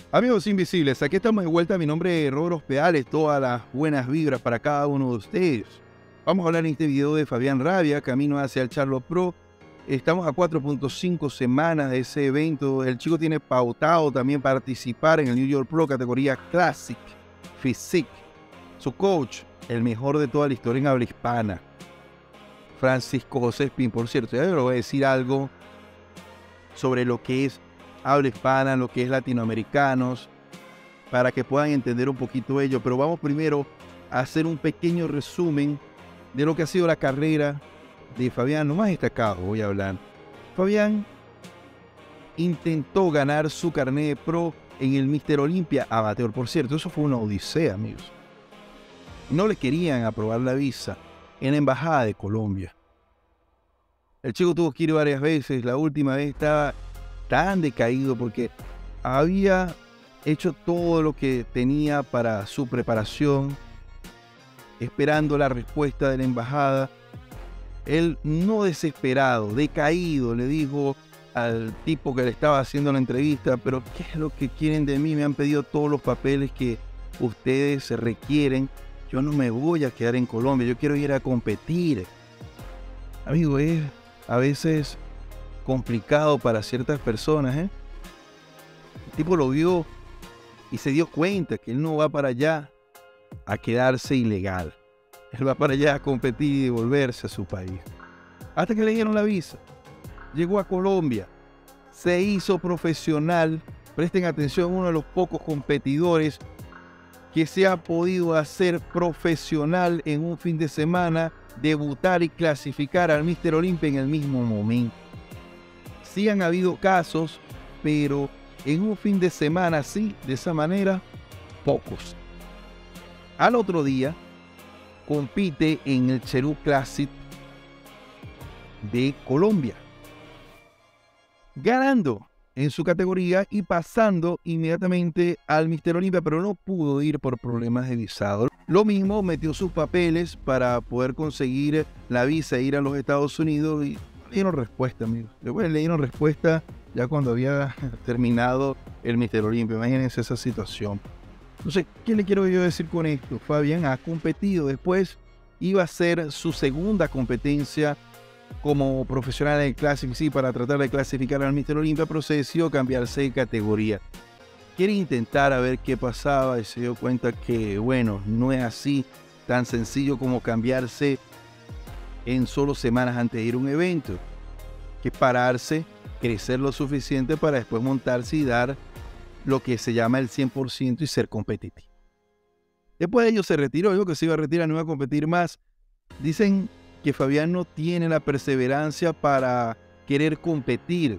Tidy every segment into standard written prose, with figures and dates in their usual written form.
Amigos invisibles, aquí estamos de vuelta. Mi nombre es Robert Hospedales, todas las buenas vibras para cada uno de ustedes. Vamos a hablar en este video de Fabián Rabia, camino hacia el Charlotte Pro. Estamos a 4.5 semanas de ese evento. El chico tiene pautado también participar en el New York Pro categoría Classic Physique. Su coach, el mejor de toda la historia en habla hispana, Francisco José Espín. Por cierto, ya le voy a decir algo sobre lo que es habla hispana, lo que es latinoamericanos, para que puedan entender un poquito ello. Pero vamos primero a hacer un pequeño resumen de lo que ha sido la carrera de Fabián. Lo más destacado voy a hablar. Fabián intentó ganar su carnet de pro en el Mr. Olympia Amateur. Por cierto, eso fue una odisea, amigos. No le querían aprobar la visa en la embajada de Colombia. El chico tuvo que ir varias veces. La última vez estaba tan decaído porque había hecho todo lo que tenía para su preparación, esperando la respuesta de la embajada. Él, no desesperado, decaído, le dijo al tipo que le estaba haciendo la entrevista: pero ¿qué es lo que quieren de mí? Me han pedido todos los papeles que ustedes se requieren. Yo no me voy a quedar en Colombia, yo quiero ir a competir. Amigo, es a veces complicado para ciertas personas, ¿eh? El tipo lo vio y se dio cuenta que él no va para allá a quedarse ilegal. Él va para allá a competir y volverse a su país. Hasta que le dieron la visa. Llegó a Colombia. Se hizo profesional. Presten atención, uno de los pocos competidores que se ha podido hacer profesional en un fin de semana, debutar y clasificar al Mr. Olympia en el mismo momento. Sí han habido casos, pero en un fin de semana así, de esa manera, pocos. Al otro día, compite en el Cherú Classic de Colombia, ganando en su categoría y pasando inmediatamente al Mr. Olympia, pero no pudo ir por problemas de visado. Lo mismo, metió sus papeles para poder conseguir la visa e ir a los Estados Unidos y le dieron respuesta, amigos. Después le dieron respuesta ya cuando había terminado el Mr. Olympia. Imagínense esa situación. Entonces, ¿qué le quiero yo decir con esto? Fabián ha competido. Después iba a ser su segunda competencia como profesional en el Classic, sí, para tratar de clasificar al Mr. Olympia, pero se decidió cambiarse de categoría. Quiere intentar a ver qué pasaba y se dio cuenta que, bueno, no es así tan sencillo como cambiarse en solo semanas antes de ir a un evento. Que pararse, crecer lo suficiente para después montarse y dar lo que se llama el 100% y ser competitivo. Después de ello se retiró, dijo que se iba a retirar, no iba a competir más. Dicen que Fabián no tiene la perseverancia para querer competir.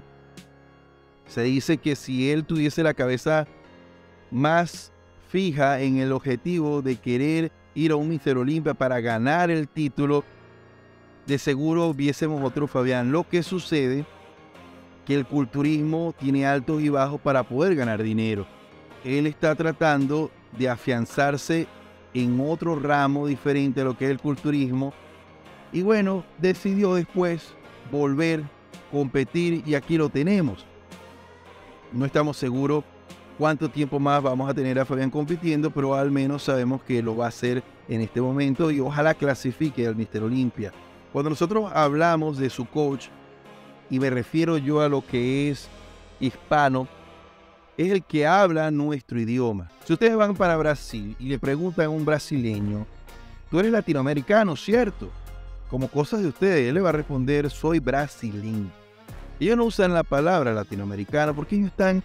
Se dice que si él tuviese la cabeza más fija en el objetivo de querer ir a un Mr. Olympia para ganar el título, de seguro viésemos otro Fabián. Lo que sucede que el culturismo tiene altos y bajos para poder ganar dinero. Él está tratando de afianzarse en otro ramo diferente a lo que es el culturismo. Y bueno, decidió después volver a competir y aquí lo tenemos. No estamos seguros cuánto tiempo más vamos a tener a Fabián compitiendo, pero al menos sabemos que lo va a hacer en este momento y ojalá clasifique al Mr. Olympia. Cuando nosotros hablamos de su coach, y me refiero yo a lo que es hispano, es el que habla nuestro idioma. Si ustedes van para Brasil y le preguntan a un brasileño: tú eres latinoamericano, ¿cierto? Como cosas de ustedes, él le va a responder: soy brasileño. Ellos no usan la palabra latinoamericano porque ellos están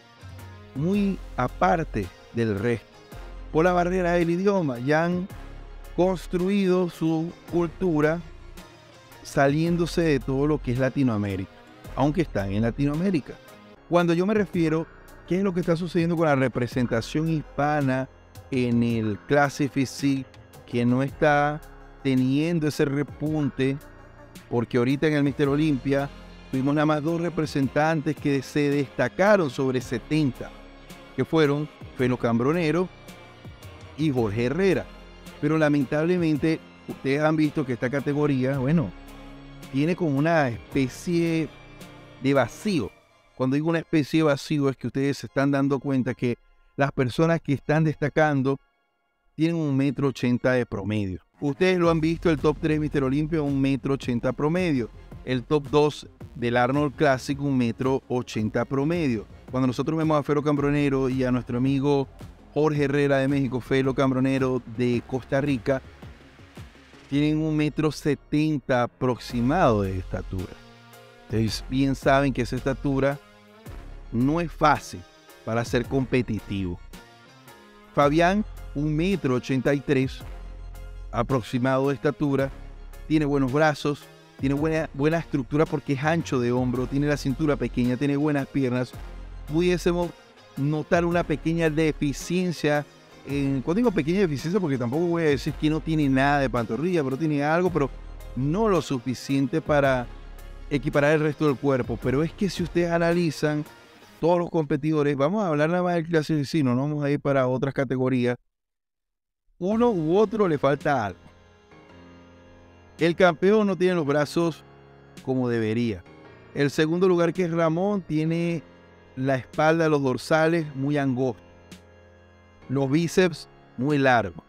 muy aparte del resto. Por la barrera del idioma, ya han construido su cultura saliéndose de todo lo que es Latinoamérica, aunque están en Latinoamérica. Cuando yo me refiero, ¿qué es lo que está sucediendo con la representación hispana en el Classic Physique, que no está teniendo ese repunte? Porque ahorita en el Mr. Olympia tuvimos nada más 2 representantes que se destacaron sobre 70, que fueron Felo Cambronero y Jorge Herrera. Pero lamentablemente ustedes han visto que esta categoría, bueno, tiene como una especie de vacío Cuando digo una especie de vacío es que ustedes se están dando cuenta que las personas que están destacando tienen 1,80 m de promedio. Ustedes lo han visto, el top 3 Mr. Olympia, 1,80 m promedio. El top 2 del Arnold Classic, 1,80 m promedio. Cuando nosotros vemos a Felo Cambronero y a nuestro amigo Jorge Herrera de México, Felo Cambronero de Costa Rica, tienen 1,70 m aproximado de estatura. Ustedes bien saben que esa estatura no es fácil para ser competitivo. Fabián, 1,83 m aproximado de estatura, tiene buenos brazos, tiene buena estructura porque es ancho de hombro, tiene la cintura pequeña, tiene buenas piernas. Pudiésemos notar una pequeña deficiencia, cuando digo pequeña deficiencia porque tampoco voy a decir que no tiene nada de pantorrilla, pero tiene algo, pero no lo suficiente para equiparar el resto del cuerpo. Pero es que si ustedes analizan todos los competidores, vamos a hablar nada más del clasicino, no vamos a ir para otras categorías, uno u otro le falta algo. El campeón no tiene los brazos como debería. El segundo lugar, que es Ramón, tiene la espalda, los dorsales muy angostos, los bíceps muy largos.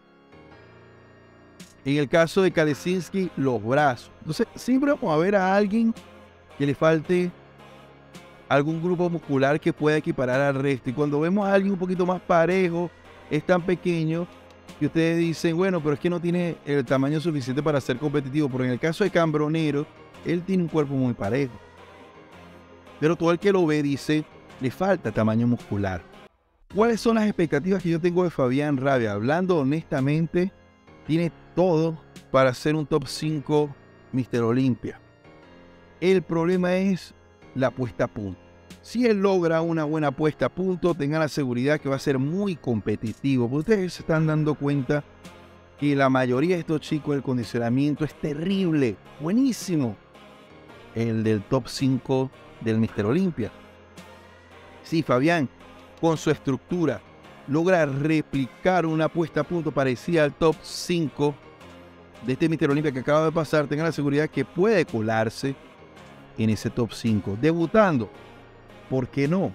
En el caso de Kalecinski, los brazos. Entonces siempre vamos a ver a alguien que le falte algún grupo muscular que pueda equiparar al resto. Y cuando vemos a alguien un poquito más parejo, es tan pequeño que ustedes dicen, bueno, pero es que no tiene el tamaño suficiente para ser competitivo. Pero en el caso de Cambronero, él tiene un cuerpo muy parejo. Pero todo el que lo ve dice, le falta tamaño muscular. ¿Cuáles son las expectativas que yo tengo de Fabián Rabia? Hablando honestamente, tiene todo para ser un top 5 Mr. Olympia. El problema es la puesta a punto. Si él logra una buena puesta a punto, tengan la seguridad que va a ser muy competitivo. Porque ustedes se están dando cuenta que la mayoría de estos chicos, el condicionamiento es terrible, buenísimo. El del top 5 del Mr. Olympia. Sí, Fabián, con su estructura, logra replicar una puesta a punto parecida al top 5 de este Mr. Olympia que acaba de pasar. Tengan la seguridad que puede colarse en ese top 5. Debutando, ¿por qué no?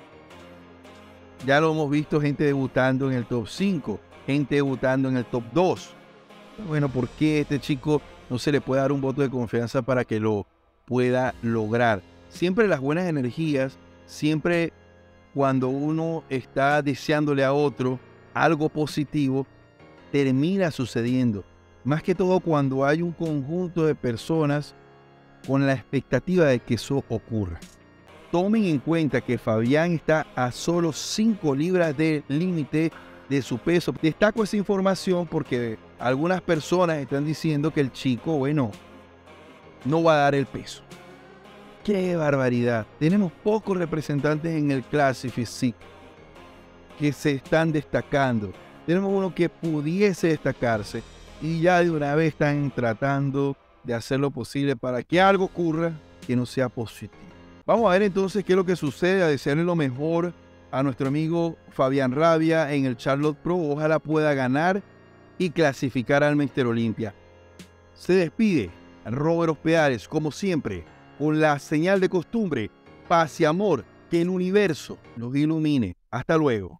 Ya lo hemos visto, gente debutando en el top 5, gente debutando en el top 2. Bueno, ¿por qué este chico no se le puede dar un voto de confianza para que lo pueda lograr? Siempre las buenas energías, siempre cuando uno está deseándole a otro algo positivo, termina sucediendo. Más que todo cuando hay un conjunto de personas con la expectativa de que eso ocurra. Tomen en cuenta que Fabián está a solo 5 libras del límite de su peso. Destaco esa información porque algunas personas están diciendo que el chico, bueno, no va a dar el peso. ¡Qué barbaridad! Tenemos pocos representantes en el Classic Physique que se están destacando. Tenemos uno que pudiese destacarse y ya de una vez están tratando de hacer lo posible para que algo ocurra que no sea positivo. Vamos a ver entonces qué es lo que sucede, a desearle lo mejor a nuestro amigo Fabián Rabia en el Charlotte Pro. Ojalá pueda ganar y clasificar al Mr. Olympia. Se despide Robert Ospedales, como siempre, con la señal de costumbre, paz y amor, que el universo los ilumine. Hasta luego.